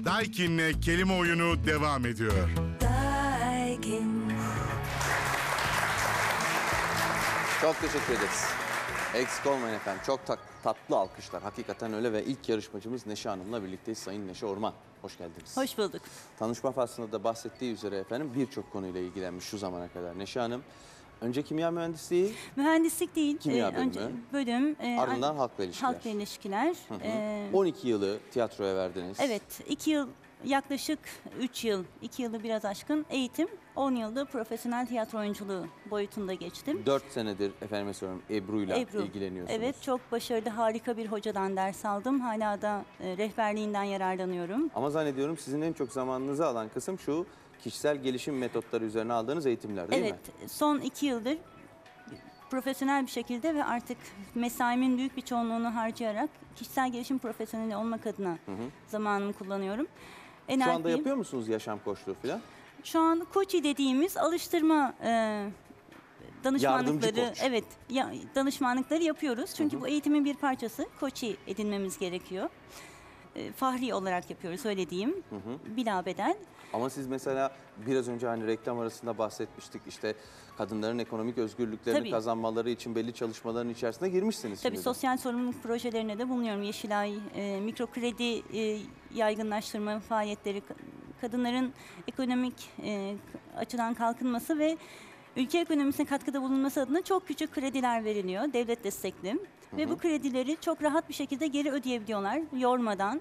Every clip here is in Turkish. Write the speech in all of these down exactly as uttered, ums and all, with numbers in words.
Daikin'le kelime oyunu devam ediyor. Daikin. Çok teşekkür ederiz. Eksik olmayın efendim. Çok ta tatlı alkışlar. Hakikaten öyle ve ilk yarışmacımız Neşe Hanım'la birlikteyiz. Sayın Neşe Orman. Hoş geldiniz. Hoş bulduk. Tanışma faslında da bahsettiği üzere efendim birçok konuyla ilgilenmiş şu zamana kadar. Neşe Hanım önce kimya mühendisliği, Mühendislik değil. Kimya e, önce bölümü. bölüm. e, ardından halkla ilişkiler. Halkla ilişkiler. Hı hı. E, on iki yılı tiyatroya verdiniz. evet, iki yıl, yaklaşık üç yıl, iki yılı biraz aşkın eğitim, on yılda profesyonel tiyatro oyunculuğu boyutunda geçtim. dört senedir efendime söylüyorum Ebru'yla Ebru. ilgileniyorsunuz. Evet, çok başarılı, harika bir hocadan ders aldım. Hala da e, rehberliğinden yararlanıyorum. Ama zannediyorum sizin en çok zamanınızı alan kısım şu kişisel gelişim metotları üzerine aldığınız eğitimler değil evet, mi? Evet, son iki yıldır profesyonel bir şekilde ve artık mesaimin büyük bir çoğunluğunu harcayarak kişisel gelişim profesyoneli olmak adına Hı hı. zamanımı kullanıyorum. Şu anda Enerjiyim. yapıyor musunuz yaşam koçluğu falan? Şu an koçi dediğimiz alıştırma e, danışmanlıkları, Yardımcı koç. evet, ya, danışmanlıkları yapıyoruz. Çünkü Hı hı. bu eğitimin bir parçası. Koçi edinmemiz gerekiyor. E, fahri olarak yapıyoruz, öyle diyeyim. Hı hı. Bilabeden. Ama siz mesela biraz önce hani reklam arasında bahsetmiştik işte kadınların ekonomik özgürlüklerini Tabii. kazanmaları için belli çalışmaların içerisine girmişsiniz. Tabii şimdi de. sosyal sorumluluk projelerine de bulunuyorum. Yeşilay, e, mikro kredi e, yaygınlaştırma faaliyetleri, kadınların ekonomik e, açıdan kalkınması ve ülke ekonomisine katkıda bulunması adına çok küçük krediler veriliyor, devlet destekli. Hı Ve hı. bu kredileri çok rahat bir şekilde geri ödeyebiliyorlar, yormadan.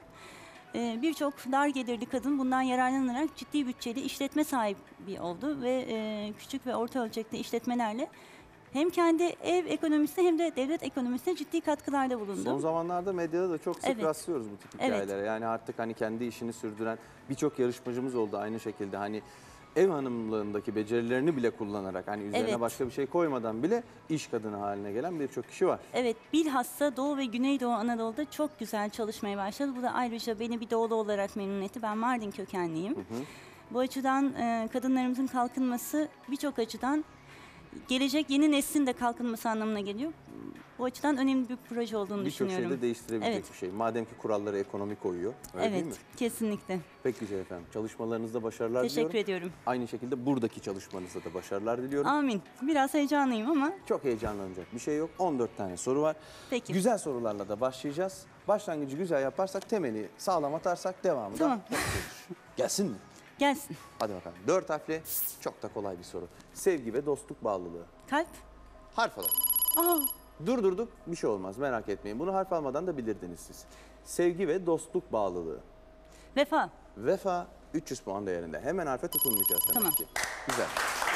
E, Birçok dar gelirli kadın bundan yararlanarak ciddi bütçeli işletme sahibi oldu ve e, küçük ve orta ölçekli işletmelerle hem kendi ev ekonomisine hem de devlet ekonomisine ciddi katkılarda bulundu. Son zamanlarda medyada da çok sık Evet. rastlıyoruz bu tip Evet. hikayelere. Yani artık hani kendi işini sürdüren birçok yarışmacımız oldu aynı şekilde. Hani ev hanımlığındaki becerilerini bile kullanarak hani üzerine Evet. başka bir şey koymadan bile iş kadını haline gelen birçok kişi var. Evet, bilhassa Doğu ve Güneydoğu Anadolu'da çok güzel çalışmaya başladı. Bu da ayrıca beni bir Doğulu olarak memnun etti. Ben Mardin kökenliyim. Hı hı. Bu açıdan e, kadınlarımızın kalkınması birçok açıdan gelecek yeni neslin de kalkınması anlamına geliyor. Bu açıdan önemli bir proje olduğunu Birçok düşünüyorum. şeyde değiştirebilecek Evet. bir şey. Madem ki kuralları ekonomi koyuyor. Öyle değil mi? Evet, kesinlikle. Pek güzel efendim. Çalışmalarınızda başarılar Teşekkür diliyorum. ediyorum. Aynı şekilde buradaki çalışmanızda da başarılar diliyorum. Amin. Biraz heyecanlıyım ama Çok heyecanlanacak bir şey yok. on dört tane soru var. Peki. Güzel sorularla da başlayacağız. Başlangıcı güzel yaparsak, temeli sağlam atarsak devamı Tamam. da çok olur. Gelsin mi? gelsin. Hadi bakalım. Dört harfli, çok da kolay bir soru. Sevgi ve dostluk bağlılığı. Kalp. Harf alalım. Aa, Durdurduk, bir şey olmaz. Merak etmeyin. Bunu harf almadan da bilirdiniz siz. Sevgi ve dostluk bağlılığı. vefa. Vefa üç yüz puan değerinde. Hemen harfe tutunmayacağız demek Tamam. ki. Güzel.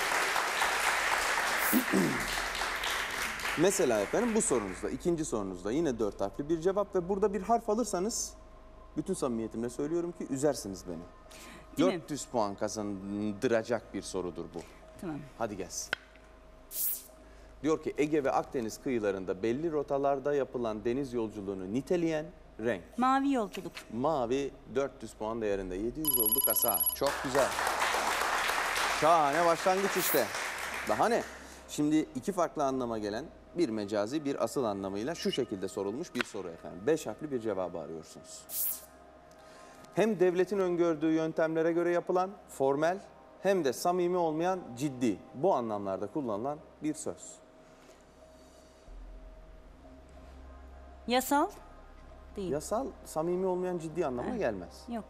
Mesela efendim bu sorunuzda, ikinci sorunuzda yine dört harfli bir cevap ve burada bir harf alırsanız bütün samimiyetimle söylüyorum ki üzersiniz beni. Değil mi? dört yüz puan kazandıracak bir sorudur bu. Tamam. Hadi gelsin. Diyor ki Ege ve Akdeniz kıyılarında belli rotalarda yapılan deniz yolculuğunu niteleyen renk. Mavi yolculuk. Mavi dört yüz puan değerinde. yedi yüz oldu kasa. Çok güzel. Şahane başlangıç işte. Daha ne? Şimdi iki farklı anlama gelen bir mecazi bir asıl anlamıyla şu şekilde sorulmuş bir soru efendim. Beş harfli bir cevabı arıyorsunuz. Hem devletin öngördüğü yöntemlere göre yapılan formel hem de samimi olmayan ciddi bu anlamlarda kullanılan bir söz. Yasal. Değil. Yasal samimi olmayan ciddi anlamına gelmez. Yok.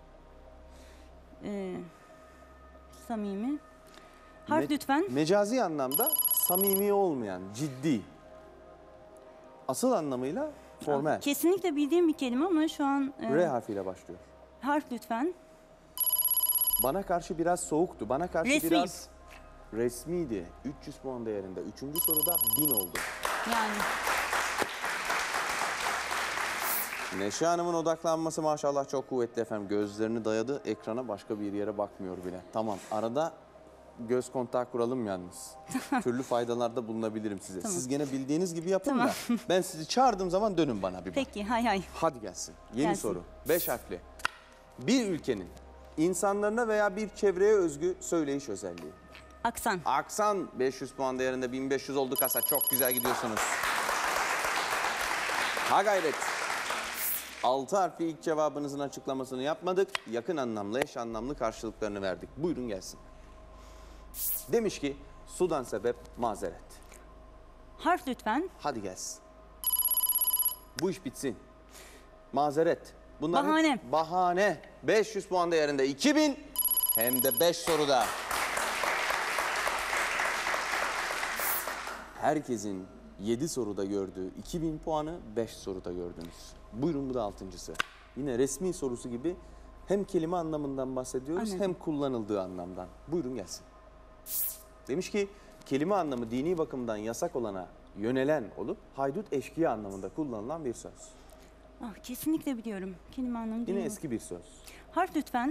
Ee, samimi. Harf Me- lütfen. Mecazi anlamda samimi olmayan, ciddi. Asıl anlamıyla formel. Kesinlikle bildiğim bir kelime ama şu an... e, R harfiyle başlıyor. harf lütfen. Bana karşı biraz soğuktu. Bana karşı Resmi. biraz resmiydi. üç yüz puan değerinde. Üçüncü soruda bin oldu. Yani Neşe Hanım'ın odaklanması maşallah çok kuvvetli efendim. Gözlerini dayadı ekrana, başka bir yere bakmıyor bile. Tamam, arada göz kontağı kuralım yalnız. Türlü faydalarda bulunabilirim size. Tamam. Siz gene bildiğiniz gibi yapın Tamam. da ben sizi çağırdığım zaman dönün bana bir bak. peki, hay hay. Hadi gelsin. Yeni Gelsin. soru. Beş harfli. Bir ülkenin insanlarına veya bir çevreye özgü söyleyiş özelliği. Aksan. Aksan beş yüz puan değerinde, bin beş yüz oldu kasa. Çok güzel gidiyorsunuz. Ha gayret. Altı harfli ilk cevabınızın açıklamasını yapmadık. Yakın anlamlı, eş anlamlı karşılıklarını verdik. Buyurun gelsin. Demiş ki sudan sebep mazeret. Harf lütfen. Hadi gelsin. Bu iş bitsin. Mazeret. Bunların Bahane. Bahane. beş yüz puan değerinde iki bin hem de beş soruda. Herkesin yedi soruda gördüğü iki bin puanı beş soruda gördünüz. Buyurun bu da altıncısı. Yine resmi sorusu gibi hem kelime anlamından bahsediyoruz Anladım. hem kullanıldığı anlamdan. Buyurun gelsin. Demiş ki kelime anlamı dini bakımdan yasak olana yönelen olup haydut eşkıya anlamında kullanılan bir söz. Ah, kesinlikle biliyorum. Kelime anlamı Yine değil mi? eski bir söz. Harf lütfen.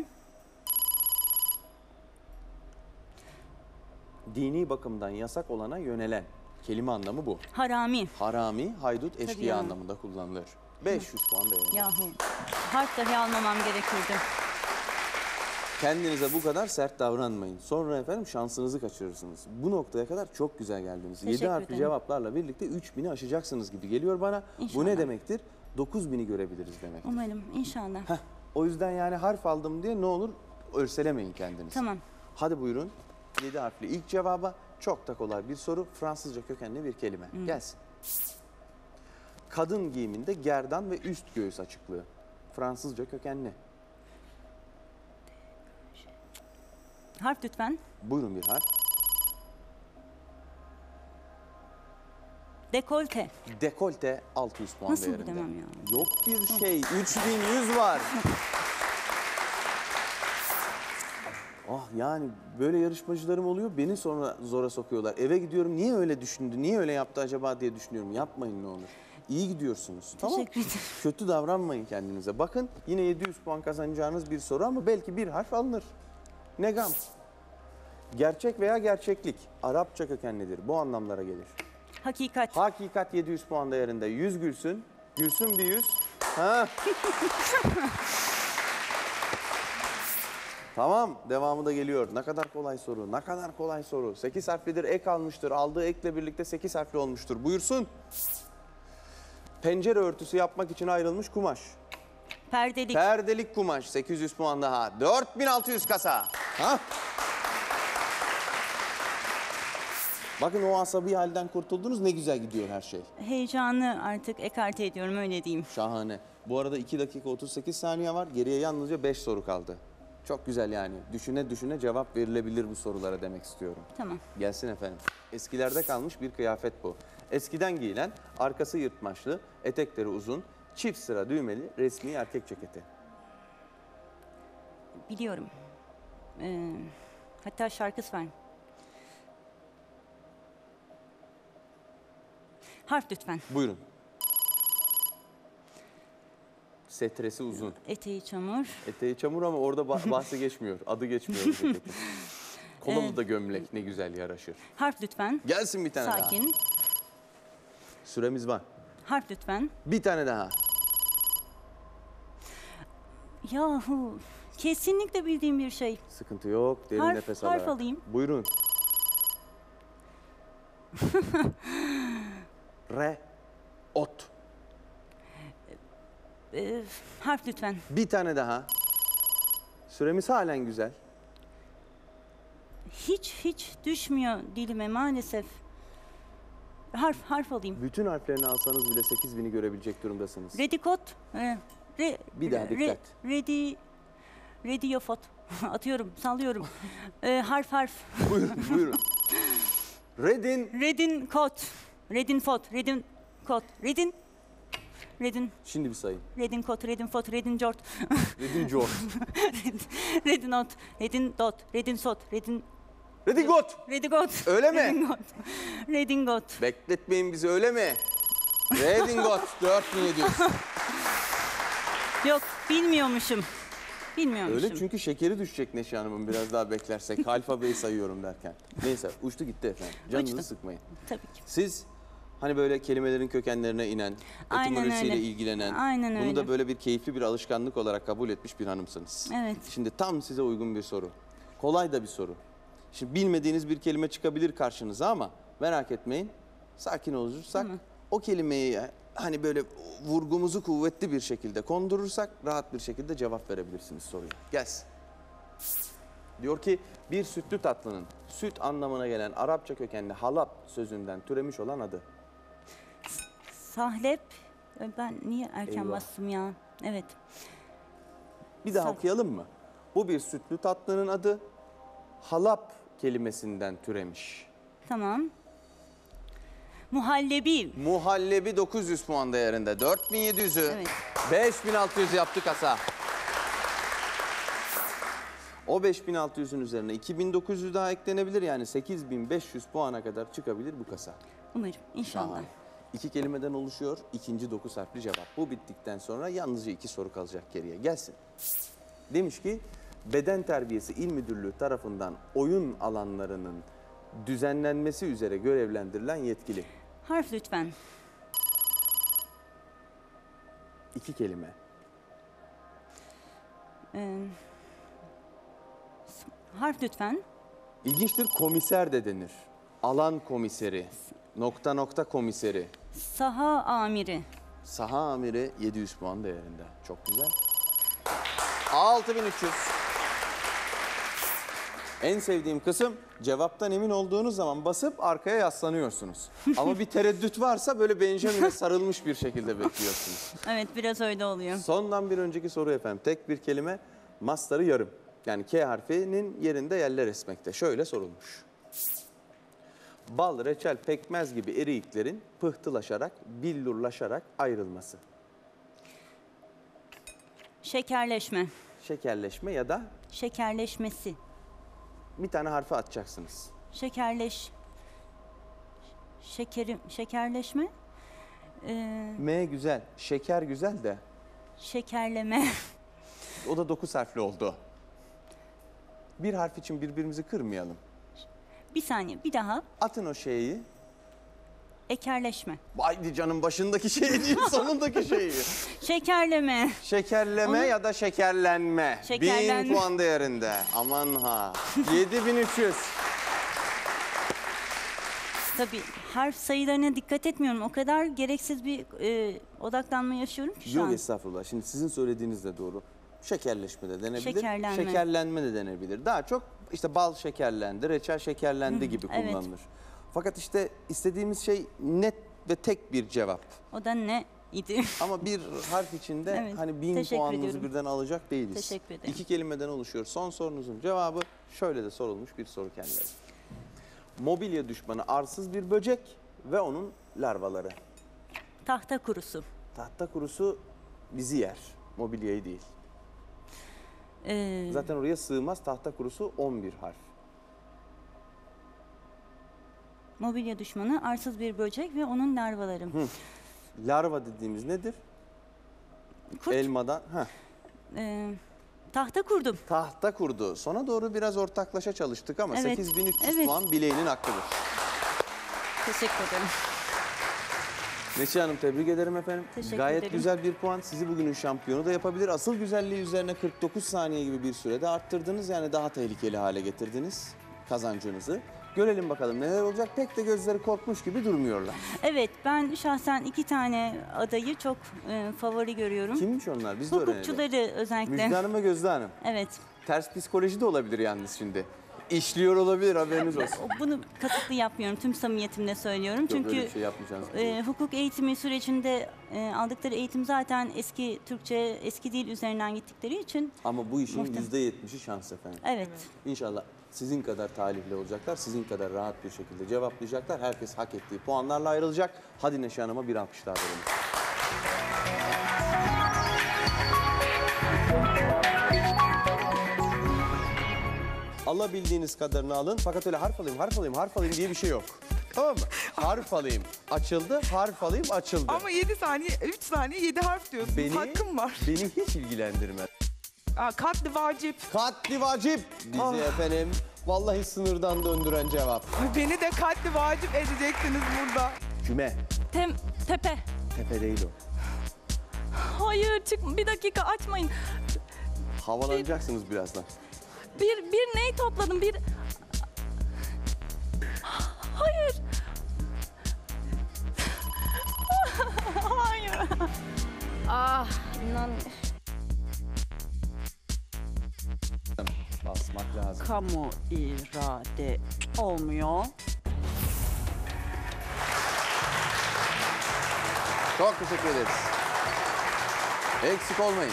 Dini bakımdan yasak olana yönelen. Kelime anlamı bu. Harami. Harami, haydut, eşkıya ya. anlamında kullanılır. beş yüz puan değerinde. Yahu. Harf dahi almamam gerekirdi. Kendinize bu kadar sert davranmayın. Sonra efendim şansınızı kaçırırsınız. Bu noktaya kadar çok güzel geldiniz. yedi Teşekkür harfli ederim. cevaplarla birlikte üç bini aşacaksınız gibi geliyor bana. İnşallah. Bu ne demektir? dokuz bini görebiliriz demektir. Umarım. İnşallah. Heh, o yüzden yani harf aldım diye ne olur örselemeyin kendinizi. Tamam. Hadi buyurun. yedi harfli ilk cevaba çok da kolay bir soru. Fransızca kökenli bir kelime. Gelsin. Kadın giyiminde gerdan ve üst göğüs açıklığı. Fransızca kökenli. Harf lütfen. Buyurun bir harf. Dekolte. Dekolte altı yüz puan Nasıl değerinde. bilemem ya? Yok bir şey. üç bin yüz var. Ah yani böyle yarışmacılarım oluyor. Beni sonra zora sokuyorlar. Eve gidiyorum. Niye öyle düşündü? Niye öyle yaptı acaba diye düşünüyorum. Yapmayın ne olur. İyi gidiyorsunuz. Tamam. Teşekkür ederim. Kötü davranmayın kendinize. Bakın yine yedi yüz puan kazanacağınız bir soru ama belki bir harf alınır. Ne gam. Gerçek veya gerçeklik. Arapça kökenlidir. Bu anlamlara gelir. Hakikat. Hakikat yedi yüz puan değerinde. yüz gülsün. Gülsün bir yüz. Ha. Tamam. Devamı da geliyor. Ne kadar kolay soru. Ne kadar kolay soru. sekiz harflidir. Ek almıştır. Aldığı ekle birlikte sekiz harfli olmuştur. Buyursun. Pencere örtüsü yapmak için ayrılmış kumaş. Perdelik. Perdelik kumaş. sekiz yüz puan daha. dört bin altı yüz kasa. Ha? Bakın o asabi halden kurtuldunuz. Ne güzel gidiyor her şey. Heyecanı artık ekarte ediyorum, öyle diyeyim. Şahane. Bu arada iki dakika otuz sekiz saniye var. Geriye yalnızca beş soru kaldı. Çok güzel yani. Düşüne düşüne cevap verilebilir bu sorulara demek istiyorum. Tamam. Gelsin efendim. Eskilerde kalmış bir kıyafet bu. Eskiden giyilen arkası yırtmaçlı, etekleri uzun, çift sıra düğmeli resmi erkek ceketi. Biliyorum. Ee, hatta şarkısı var. Harf lütfen. Buyurun. Setresi uzun. Eteği çamur. Eteği çamur ama orada bah- bahsi geçmiyor. Adı geçmiyor bu ceketin. Kolalı Evet. da gömlek ne güzel yaraşır. Harf lütfen. Gelsin bir tane daha. Sakin. Süremiz var. Harf lütfen. Bir tane daha. Yahu. Kesinlikle bildiğim bir şey. Sıkıntı yok. Derin Harf- nefes harf alarak. alayım. Buyurun. Re. Ot. Ee, harf lütfen. Bir tane daha. Süremiz halen güzel. Hiç hiç düşmüyor dilime maalesef. Harf harf alayım. Bütün harflerini alsanız bile sekiz bini görebilecek durumdasınız. Redikot. Ee, re, Bir daha re- dikkat. Redi. Rediyofot. Atıyorum, sallıyorum. Ee, harf harf. Buyurun, buyurun. Redin. Redin kot. Redin fot. Redin kot. Redin. Redin. Şimdi bir sayın. Redin kot. Redin fot. Redin jort. Redin George. Redin ot. Redin dot. Redin sot. Redin. Redin Got. Redigot. Öyle mi? Redingot. Redingot. Bekletmeyin bizi öyle mi? Redin Got. dört bin yedi yüz. Yok, bilmiyormuşum. Bilmiyormuşum. Öyle çünkü şekeri düşecek Neşe Hanım'ın biraz daha beklersek. Alfabeyi sayıyorum derken. Neyse uçtu gitti efendim. Canınızı Uçtu. sıkmayın. Tabii ki. Siz hani böyle kelimelerin kökenlerine inen, Aynen etimolojisiyle öyle. ilgilenen, Aynen bunu öyle. da böyle bir keyifli bir alışkanlık olarak kabul etmiş bir hanımsınız. Evet. Şimdi tam size uygun bir soru. Kolay da bir soru. Şimdi bilmediğiniz bir kelime çıkabilir karşınıza ama merak etmeyin. Sakin olursak Tamam. o kelimeyi hani böyle vurgumuzu kuvvetli bir şekilde kondurursak rahat bir şekilde cevap verebilirsiniz soruya. Gelsin. Diyor ki bir sütlü tatlının süt anlamına gelen Arapça kökenli halap sözünden türemiş olan adı. Sahlep. Ben niye erken Eyvah. bastım ya? Evet. Bir daha Sa- okuyalım mı? Bu bir sütlü tatlının adı halap kelimesinden türemiş. Tamam. Muhallebi. Muhallebi dokuz yüz puan değerinde. dört bin yedi yüzü Evet. beş bin altı yüz yaptı kasa. O beş bin altı yüzün üzerine iki bin dokuz yüz daha eklenebilir. Yani sekiz bin beş yüz puana kadar çıkabilir bu kasa. Umarım. İnşallah. Şahane. İki kelimeden oluşuyor. İkinci dokuz harfli cevap. Bu bittikten sonra yalnızca iki soru kalacak geriye. Gelsin. Demiş ki Beden Terbiyesi İl Müdürlüğü tarafından oyun alanlarının düzenlenmesi üzere görevlendirilen yetkili. Harf lütfen. İki kelime. Ee, harf lütfen. İlginçtir, komiser de denir. Alan komiseri, nokta nokta komiseri. Saha amiri. Saha amiri yedi yüz puan değerinde. Çok güzel. altı bin üç yüz. En sevdiğim kısım cevaptan emin olduğunuz zaman basıp arkaya yaslanıyorsunuz. Ama bir tereddüt varsa böyle Benjamin'e sarılmış bir şekilde bekliyorsunuz. Evet, biraz öyle oluyor. Sondan bir önceki soru efendim. Tek bir kelime, mastarı yarım. Yani K harfinin yerinde yerler esmekte. Şöyle sorulmuş. Bal, reçel, pekmez gibi eriyiklerin pıhtılaşarak, billurlaşarak ayrılması. Şekerleşme. Şekerleşme ya da Şekerleşmesi. bir tane harfi atacaksınız. Şekerleş. Şekerim. Şekerleşme. Ee, M güzel, şeker güzel de şekerleme. o da dokuz harfli oldu. Bir harf için birbirimizi kırmayalım. Bir saniye, bir daha. Atın o şeyi. Ekerleşme. Haydi canım, başındaki şey değil, sonundaki şeyi. Şekerleme. Şekerleme Onu- ya da şekerlenme. Şekerlenme. bin puan değerinde. Aman ha. yedi bin üç yüz. Tabii harf sayılarına dikkat etmiyorum. O kadar gereksiz bir e, odaklanma yaşıyorum ki şu Yok an. estağfurullah. Şimdi sizin söylediğiniz de doğru. Şekerleşme de denebilir. Şekerlenme. Şekerlenme de denebilir. Daha çok işte bal şekerlendi, reçel şekerlendi gibi evet. kullanılır. Fakat işte istediğimiz şey net ve tek bir cevap. O da ne idi? Ama bir harf içinde Evet, hani bin teşekkür puanınızı ediyorum. birden alacak değiliz. Teşekkür ederim. İki kelimeden oluşuyor. Son sorunuzun cevabı şöyle de sorulmuş bir soru kendileri. Mobilya düşmanı arsız bir böcek ve onun larvaları. Tahta kurusu. Tahta kurusu bizi yer, mobilyayı değil. Ee, Zaten oraya sığmaz, tahta kurusu on bir harf. mobilya düşmanı, arsız bir böcek ve onun larvaları. Larva dediğimiz nedir? Kurt. Elmadan. Heh. Ee, tahta kurdum. Tahta kurdu. Sona doğru biraz ortaklaşa çalıştık ama Evet, sekiz bin üç yüz evet. puan bileğinin hakkıdır. Teşekkür ederim. Neşe Hanım, tebrik ederim efendim. Teşekkür Gayet ederim. güzel bir puan. Sizi bugünün şampiyonu da yapabilir. Asıl güzelliği üzerine kırk dokuz saniye gibi bir sürede arttırdınız. Yani daha tehlikeli hale getirdiniz kazancınızı. Görelim bakalım neler olacak. Pek de gözleri korkmuş gibi durmuyorlar. Evet, ben şahsen iki tane adayı çok e, favori görüyorum. Kimmiş onlar? Biz de öğrenelim. Hukukçuları özellikle. Müjde Hanım ve Gözde Hanım. Evet. Ters psikoloji de olabilir yalnız şimdi. İşliyor olabilir, haberiniz olsun. Bunu kasıtlı yapmıyorum. Tüm samimiyetimle söylüyorum. Yok, Çünkü öyle bir şey yapmayacağınızı e, biliyorum. hukuk eğitimi sürecinde e, aldıkları eğitim zaten eski Türkçe, eski dil üzerinden gittikleri için. Ama bu işin muhtemelen. yüzde yetmişi şans efendim. Evet. İnşallah sizin kadar talihli olacaklar, sizin kadar rahat bir şekilde cevaplayacaklar. Herkes hak ettiği puanlarla ayrılacak. Hadi Neşe Hanım'a bir alkış daha verelim. Alabildiğiniz kadarını alın. Fakat öyle harf alayım, harf alayım, harf alayım diye bir şey yok. Tamam mı? Harf alayım, açıldı, harf alayım, açıldı. Ama yedi saniye, üç saniye yedi harf diyorsunuz. Beni, Hakkım var. beni hiç ilgilendirmez. Aa, katli vacip. Katli vacip bizi Ah. efendim. Vallahi sınırdan döndüren cevap. Beni de katli vacip edeceksiniz burada. Küme. Tem, tepe. Tepe değil o. Hayır çık bir dakika açmayın. Havalanacaksınız birazdan. Bir bir ney topladım bir. Hayır. Hayır. Ah inan. Basmak lazım. Kamu irade olmuyor. Çok teşekkür ederiz. Eksik olmayın.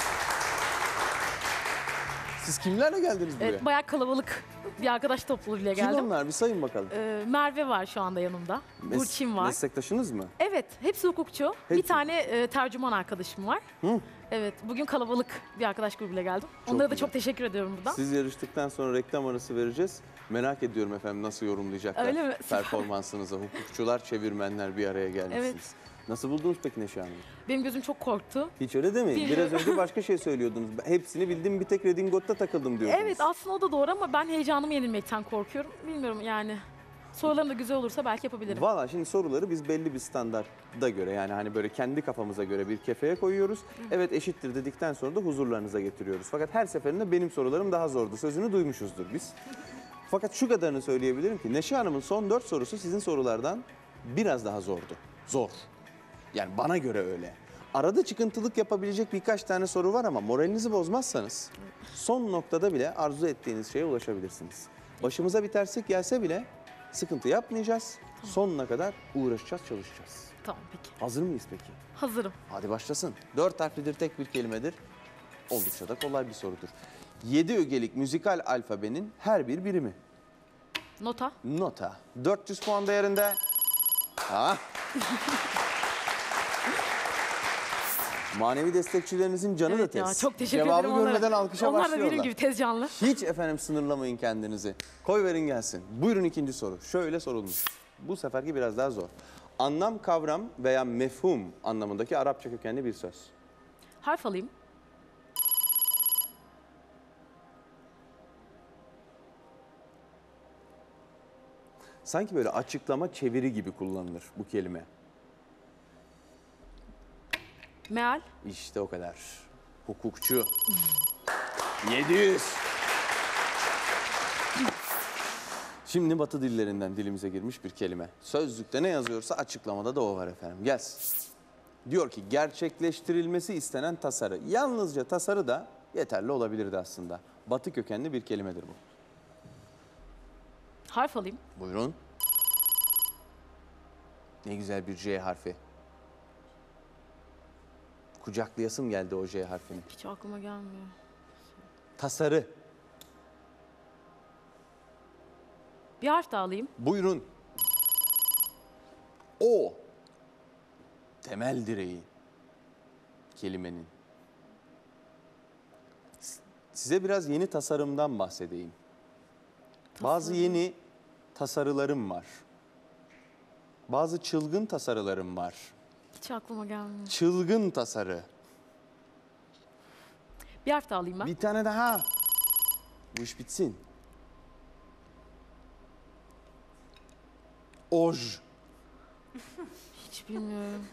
Siz kimlerle geldiniz buraya? Evet, bayağı kalabalık bir arkadaş topluluğuyla Kim geldim. onlar? Bir sayın bakalım. Ee, Merve var şu anda yanımda. Mes- Burçin var. Meslektaşınız mı? Evet, hepsi hukukçu. Hepsi. Bir tane e, tercüman arkadaşım var. Hı. Evet, bugün kalabalık bir arkadaş grubuyla geldim. Çok Onlara da güzel. çok teşekkür ediyorum buradan. Siz yarıştıktan sonra reklam arası vereceğiz. Merak ediyorum efendim nasıl yorumlayacaklar Öyle mi? performansınızı. Hukukçular, çevirmenler bir araya gelmişsiniz. Evet. Nasıl buldunuz peki Neşe Hanım? Benim gözüm çok korktu. Hiç öyle demeyin. Bilmiyorum. Biraz önce başka şey söylüyordunuz. Hepsini bildim, bir tek redingotta takıldım diyordunuz. Evet, aslında o da doğru ama ben heyecanımı yenilmekten korkuyorum. Bilmiyorum yani. Sorularım da güzel olursa belki yapabilirim. Valla şimdi soruları biz belli bir standarda göre, yani hani böyle kendi kafamıza göre bir kefeye koyuyoruz. Evet eşittir dedikten sonra da huzurlarınıza getiriyoruz. Fakat her seferinde benim sorularım daha zordu. Sözünü duymuşuzdur biz. Fakat şu kadarını söyleyebilirim ki Neşe Hanım'ın son dört sorusu sizin sorulardan biraz daha zordu. Zor. Yani bana göre öyle. Arada çıkıntılık yapabilecek birkaç tane soru var ama moralinizi bozmazsanız son noktada bile arzu ettiğiniz şeye ulaşabilirsiniz. Başımıza bir terslik gelse bile sıkıntı yapmayacağız. Sonuna kadar uğraşacağız, çalışacağız. Tamam peki. Hazır mıyız peki? Hazırım. Hadi başlasın. Dört harflidir, tek bir kelimedir. Oldukça da kolay bir sorudur. Yedi ögelik müzikal alfabenin her bir birimi. Nota. Nota. dört yüz puan değerinde. Ha. Manevi destekçilerinizin canı da Evet tez. ya, çok teşekkür Cevabı ederim onlara. görmeden alkışa Onlar da başlıyorlar. benim gibi tez canlı. Hiç efendim sınırlamayın kendinizi. Koy verin gelsin. Buyurun ikinci soru. Şöyle sorulmuş. Bu seferki biraz daha zor. Anlam, kavram veya mefhum anlamındaki Arapça kökenli bir söz. Harf alayım. Sanki böyle açıklama, çeviri gibi kullanılır bu kelime. Meal. İşte o kadar. Hukukçu. yedi yüz. Şimdi Batı dillerinden dilimize girmiş bir kelime. Sözlükte ne yazıyorsa açıklamada da o var efendim. Gelsin. Diyor ki gerçekleştirilmesi istenen tasarı. Yalnızca tasarı da yeterli olabilirdi aslında. Batı kökenli bir kelimedir bu. Harf alayım. Buyurun. Ne güzel bir J harfi. Kucaklayasım geldi o J harfini. Hiç aklıma gelmiyor. Tasarı. Bir harf daha alayım. Buyurun. O. Temel direği. Kelimenin. S- Size biraz yeni tasarımdan bahsedeyim. Bazı yeni tasarılarım var. Bazı çılgın tasarılarım var. Hiç aklıma gelmiyor. Çılgın tasarı. Bir harf daha alayım ben. Bir tane daha. Bu iş bitsin. Oj. Hiç bilmiyorum.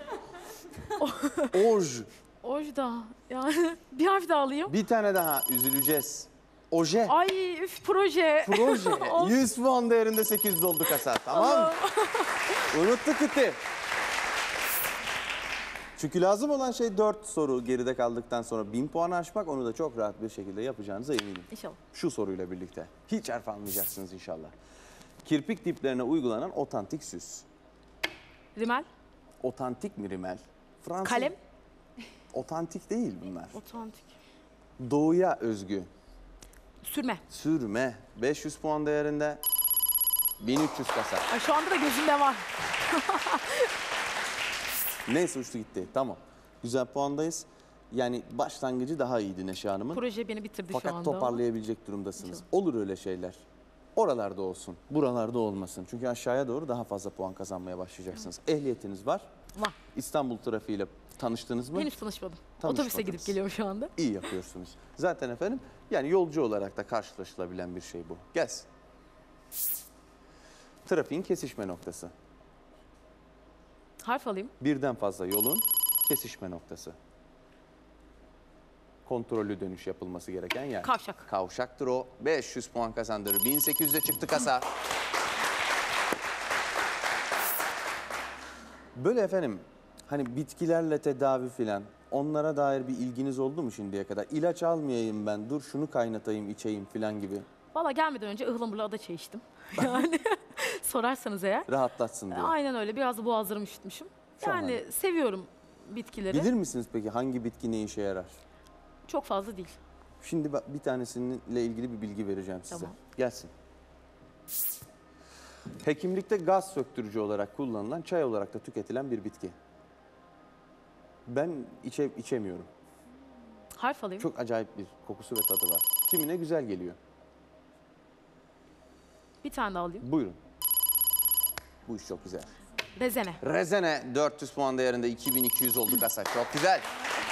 Oj. Ojda. Yani bir harf daha alayım. Bir tane daha. Üzüleceğiz. Oje. Ay üf proje. Proje. Of. yüz puan değerinde sekiz yüz oldu kasa. Tamam. Unuttuk gitti. Çünkü lazım olan şey dört soru geride kaldıktan sonra bin puanı aşmak. Onu da çok rahat bir şekilde yapacağınıza eminim. İnşallah. Şu soruyla birlikte. Hiç harf almayacaksınız inşallah. Kirpik diplerine uygulanan otantik süs. Rimel. Otantik mi rimel? Fransız. Kalem. Otantik değil bunlar. Otantik. Doğuya özgü. Sürme. Sürme. beş yüz puan değerinde. bin üç yüz kasa. Ay, şu anda da gözümde var. Neyse uçtu gitti. Tamam. Güzel puandayız. Yani başlangıcı daha iyiydi Neşe Hanım'ın. Proje beni bitirdi şu Fakat anda. toparlayabilecek durumdasınız. İnşallah. Olur öyle şeyler. Oralarda olsun. Buralarda olmasın. Çünkü aşağıya doğru daha fazla puan kazanmaya başlayacaksınız. Ehliyetiniz var. Var. İstanbul trafiğiyle tanıştınız mı? Henüz tanışmadım. Tanışmadınız. Otobüse gidip geliyorum şu anda. İyi yapıyorsunuz. Zaten efendim yani yolcu olarak da karşılaşılabilen bir şey bu. Gelsin. Trafiğin kesişme noktası. Harf alayım. Birden fazla yolun kesişme noktası. Kontrollü dönüş yapılması gereken yer. Kavşak. Kavşaktır o. beş yüz puan kazandırır. bin sekiz yüze çıktı kasa. Böyle efendim hani bitkilerle tedavi filan onlara dair bir ilginiz oldu mu şimdiye kadar? İlaç almayayım ben, dur şunu kaynatayım, içeyim falan gibi. Valla gelmeden önce ıhlamurlu ada çayı içtim. Yani sorarsanız eğer. Rahatlatsın diye. Aynen öyle. Biraz da boğazlarımı üşütmüşüm. Yani Şahane. seviyorum bitkileri. Bilir misiniz peki hangi bitki ne işe yarar? Çok fazla değil. Şimdi bak bir tanesiyle ilgili bir bilgi vereceğim size. Tamam. Gelsin. Hekimlikte gaz söktürücü olarak kullanılan, çay olarak da tüketilen bir bitki. Ben içe, içemiyorum. Harf alayım. Çok acayip bir kokusu ve tadı var. Kimine güzel geliyor. Bir tane daha alayım. Buyurun. Bu iş çok güzel. Rezene. Rezene dört yüz puan değerinde iki bin iki yüz oldu kasa. Çok güzel.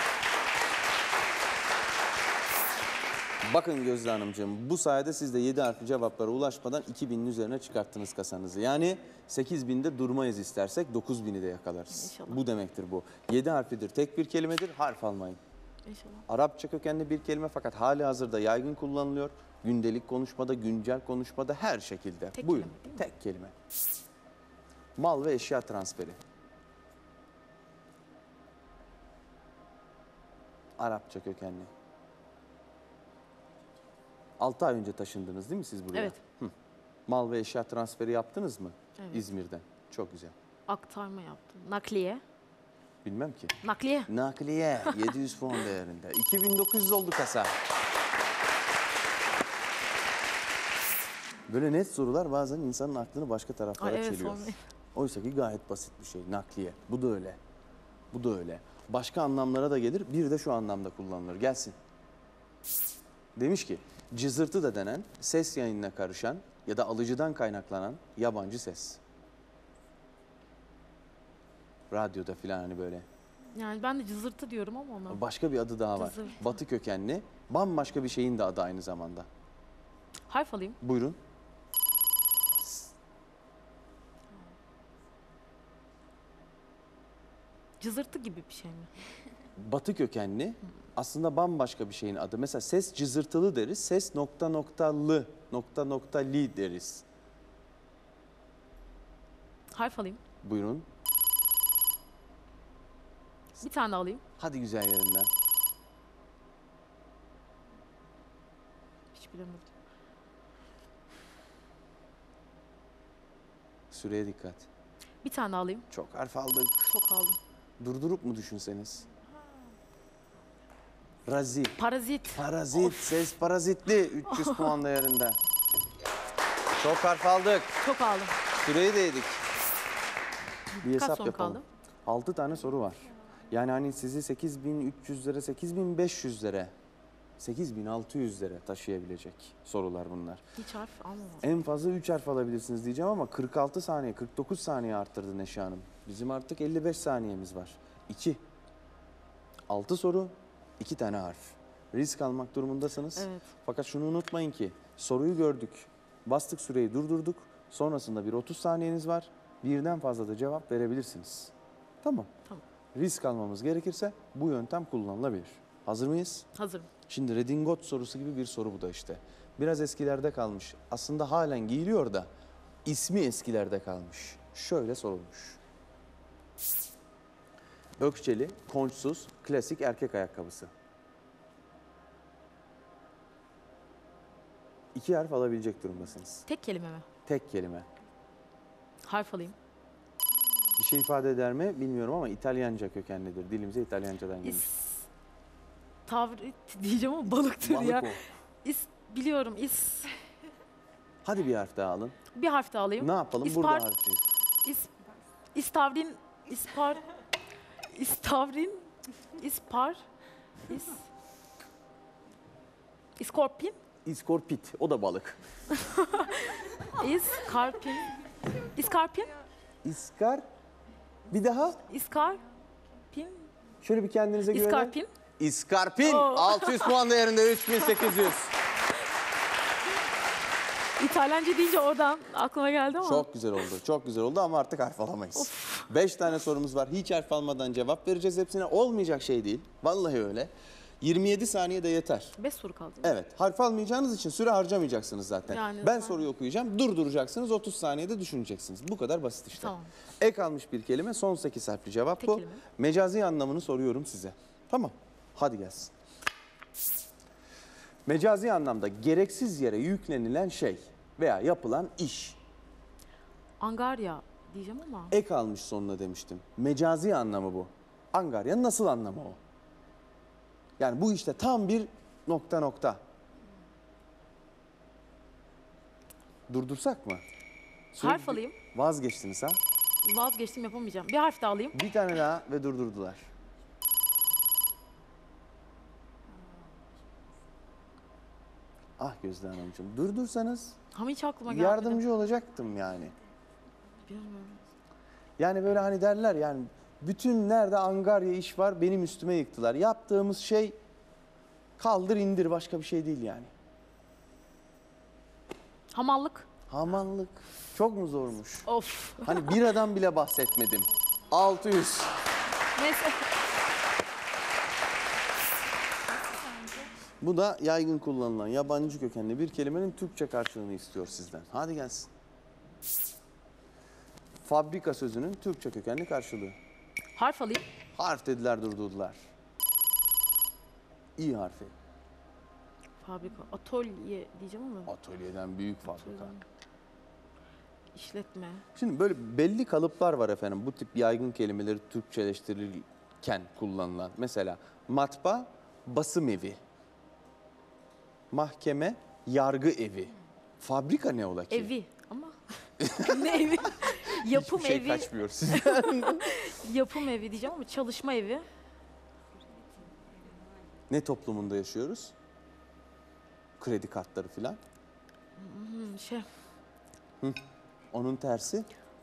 Bakın Gözde Hanımcığım, bu sayede siz de yedi harfli cevaplara ulaşmadan iki binin üzerine çıkarttınız kasanızı. Yani sekiz binde durmayız istersek dokuz bini de yakalarız. İnşallah. Bu demektir bu. yedi harflidir, tek bir kelimedir, harf almayın. İnşallah. Arapça kökenli bir kelime fakat hali hazırda yaygın kullanılıyor. Gündelik konuşmada, güncel konuşmada her şekilde. Tek Buyurun, kelime değil mi? tek kelime. Mal ve eşya transferi. Arapça kökenli. altı ay önce taşındınız değil mi siz buraya? Evet. Hı. Mal ve eşya transferi yaptınız mı Evet. İzmir'den? Çok güzel. Aktarma yaptım. Nakliye. Bilmem ki. Nakliye. Nakliye yedi yüz puan değerinde. iki bin dokuz yüz oldu kasa. Böyle net sorular bazen insanın aklını başka taraflara Ay, evet, çeliyor. sormayın. Oysa ki gayet basit bir şey. Nakliye. Bu da öyle. Bu da öyle. Başka anlamlara da gelir. Bir de şu anlamda kullanılır. Gelsin. Demiş ki cızırtı da denen ses yayınına karışan ya da alıcıdan kaynaklanan yabancı ses. Radyoda filan hani böyle. Yani ben de cızırtı diyorum ama ona. Başka bir adı daha var. Cızırtı. Batı kökenli, bambaşka bir şeyin de adı aynı zamanda. Harf alayım. Buyurun. Cızırtı gibi bir şey mi? Batı kökenli, aslında bambaşka bir şeyin adı. Mesela ses cızırtılı deriz, ses nokta noktalı, nokta nokta li deriz. Harf alayım. Buyurun. Bir tane daha alayım. Hadi güzel yerinden. Hiç bilemedim. Süreye dikkat. Bir tane daha alayım. Çok harf aldık. Çok aldım. Durdurup mu düşünseniz? Razit. Parazit. Parazit, ses parazitli. üç yüz puan değerinde. Çok harf aldık. Çok aldım. Süreyi de yedik. Bir hesap soru yapalım. kaldı? altı tane soru var. Yani hani sizi sekiz bin üç yüzlere, sekiz bin beş yüzlere, sekiz bin altı yüzlere taşıyabilecek sorular bunlar. Hiç harf almamam. En fazla üç harf alabilirsiniz diyeceğim ama kırk altı saniye, kırk dokuz saniye arttırdı Neşe Hanım. Bizim artık elli beş saniyemiz var. iki. altı soru, iki tane harf. Risk almak durumundasınız. Evet. Fakat şunu unutmayın ki soruyu gördük, bastık süreyi durdurduk. Sonrasında bir otuz saniyeniz var. Birden fazla da cevap verebilirsiniz. Tamam. Tamam. Risk almamız gerekirse bu yöntem kullanılabilir. Hazır mıyız? Hazırım. Şimdi redingot sorusu gibi bir soru bu da işte. Biraz eskilerde kalmış. Aslında halen giyiliyor da ismi eskilerde kalmış. Şöyle sorulmuş. Ökçeli, konçsuz, klasik erkek ayakkabısı. İki harf alabilecek durumdasınız. Tek kelime mi? Tek kelime. Harf alayım. Bir şey ifade eder mi bilmiyorum ama İtalyanca kökenlidir. Dilimize İtalyancadan gelmiş. İs... Tavrit diyeceğim ama balıktır Balık ya. o. İs... Biliyorum. İs... Hadi bir harf daha alın. Bir harf daha alayım. Ne yapalım? İspar- Burada harfçiyiz. İs... İstavrin... İspar... İstavrin... İspar... İs... İskorpin... İskorpit. O da balık. İskarpin... İskarpin... İskar. Bir daha. İskarpin... Şöyle bir kendinize güvenin. İskarpin... İskarpin. Oo. altı yüz puan değerinde üç bin sekiz yüz. İtalyanca deyince oradan aklıma geldi ama. Çok güzel oldu. Çok güzel oldu ama artık harf alamayız. Beş tane sorumuz var. Hiç harf almadan cevap vereceğiz hepsine. Olmayacak şey değil. Vallahi öyle. yirmi yedi saniye de yeter. Beş soru kaldı. Evet. Harf almayacağınız için süre harcamayacaksınız zaten. Yani ben zaten- soruyu okuyacağım. Durduracaksınız. otuz saniyede düşüneceksiniz. Bu kadar basit işte. Tamam. Ek almış bir kelime. Son sekiz harfli cevap Tek bu. kelime. Mecazi anlamını soruyorum size. Tamam. Hadi gelsin. Mecazi anlamda gereksiz yere yüklenilen şey veya yapılan iş. Angarya diyeceğim ama. Ek almış sonuna demiştim. Mecazi anlamı bu. Angarya nasıl anlamı o? Yani bu işte tam bir nokta nokta. Durdursak mı? Harf Sürekli alayım. Vazgeçtiniz ha? Vazgeçtim, yapamayacağım. Bir harf daha alayım. Bir tane daha ve durdurdular. Ah Gözde Hanımcığım, durdursanız Ama hiç aklıma gelmedi. yardımcı olacaktım yani. Yani böyle hani derler yani bütün nerede angarya iş var benim üstüme yıktılar. Yaptığımız şey kaldır indir, başka bir şey değil yani. Hamallık. Hamallık çok mu zormuş? Of. Hani biradan bile bahsetmedim. altı yüz. Neyse. Bu da yaygın kullanılan yabancı kökenli bir kelimenin Türkçe karşılığını istiyor sizden. Hadi gelsin. Fabrika sözünün Türkçe kökenli karşılığı. Harf alayım. Harf dediler, durdurdular. İ harfi. Fabrika. Atölye diyeceğim ama. Atölyeden büyük fabrika. İşletme. Şimdi böyle belli kalıplar var efendim. Bu tip yaygın kelimeleri Türkçeleştirirken kullanılan. Mesela matbaa, basım evi. Mahkeme, yargı evi. Fabrika ne ola ki? Evi ama. Ne evi? Yapım Hiçbir şey evi. kaçmıyor sizden. Yapım evi diyeceğim ama çalışma evi. Ne toplumunda yaşıyoruz? Kredi kartları filan. Hmm, şey. Onun tersi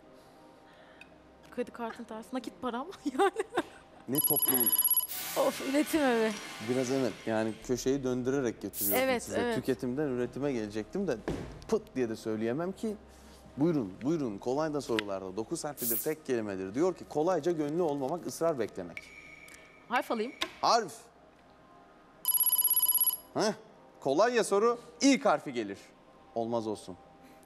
Kredi kartın tersi. Nakit para ama yani. ne toplumun? Of, üretim evi. Biraz evet yani köşeyi döndürerek getiriyorum Evet, size. evet. Tüketimden üretime gelecektim de pıt diye de söyleyemem ki. Buyurun, buyurun. Kolay da sorularda. Dokuz harflidir, tek kelimedir. Diyor ki kolayca gönlü olmamak, ısrar beklemek. Harf alayım. Harf. Heh, kolay ya soru, ilk harfi gelir. Olmaz olsun.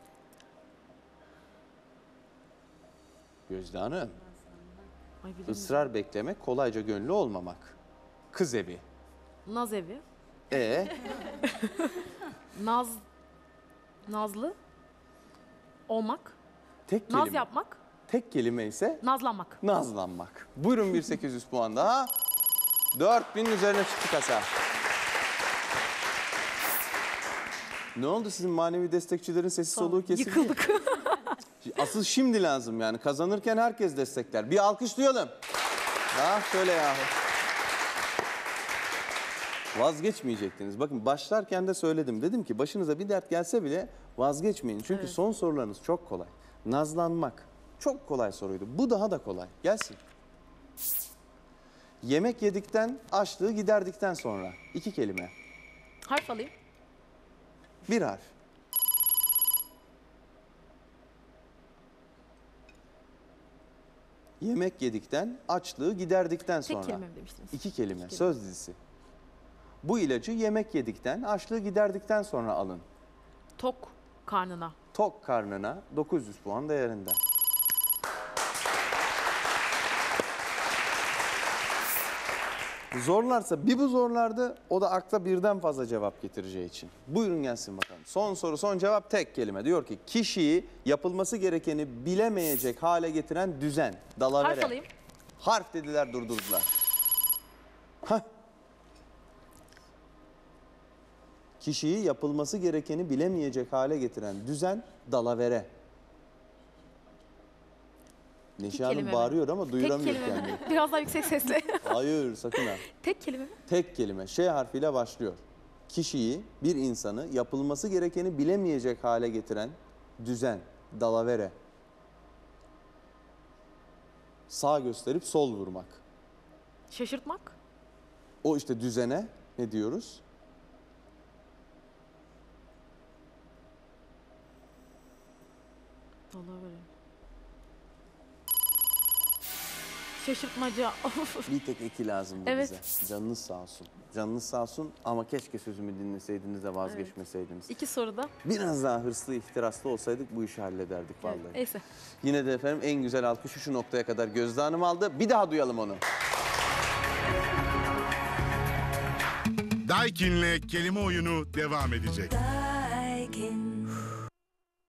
Gözde Hanım, Ay, bilemedim. ısrar beklemek, kolayca gönlü olmamak. Kız evi. Naz evi. E Naz. Nazlı. Olmak. tek kelime. Naz yapmak. Tek kelime ise Nazlanmak. nazlanmak. Buyurun bir sekiz yüz puan daha. dört bin üzerine çıktı kasa. Ne oldu sizin manevi destekçilerin sesi soluğu kesildi? Yıkıldık. Asıl şimdi lazım yani. Kazanırken herkes destekler. Bir alkış duyalım. Ha şöyle yahu. Vazgeçmeyecektiniz. Bakın başlarken de söyledim. Dedim ki başınıza bir dert gelse bile vazgeçmeyin. Çünkü Evet. son sorularınız çok kolay. Nazlanmak çok kolay soruydu. Bu daha da kolay. Gelsin. Yemek yedikten, açlığı giderdikten sonra. İki kelime. Harf alayım. Bir harf. Yemek yedikten, açlığı giderdikten sonra. Tek kelime mi demiştiniz? İki kelime, kelime. söz dizisi. Bu ilacı yemek yedikten, açlığı giderdikten sonra alın. Tok karnına. Tok karnına dokuz yüz puan değerinde. Zorlarsa bir bu zorlardı, o da akla birden fazla cevap getireceği için. Buyurun gelsin bakalım. Son soru, son cevap tek kelime. Diyor ki kişiyi yapılması gerekeni bilemeyecek hale getiren düzen, dalavere. Harf alayım. Harf dediler, durdurdular. Hah. Kişiyi yapılması gerekeni bilemeyecek hale getiren düzen, dalavere. Neşe Hanım kelime mi? bağırıyor ama Tek duyuramıyor kelime mi? kendini. Biraz daha yüksek sesle. Hayır, sakın ha. Tek kelime mi? Tek kelime, şey harfiyle başlıyor. Kişiyi, bir insanı yapılması gerekeni bilemeyecek hale getiren düzen, dalavere. Sağ gösterip sol vurmak. Şaşırtmak. O işte düzene ne diyoruz? Dalavere. Şaşırtmaca. Bir tek eki lazım bu Evet. bize. Canınız sağ olsun. Canınız sağ olsun ama keşke sözümü dinleseydiniz de vazgeçmeseydiniz. İki soruda. Biraz daha hırslı, ihtiraslı olsaydık bu işi hallederdik vallahi. Evet, neyse. Yine de efendim en güzel alkışı şu noktaya kadar Gözde Hanım aldı. Bir daha duyalım onu. Daikin'le kelime oyunu devam edecek.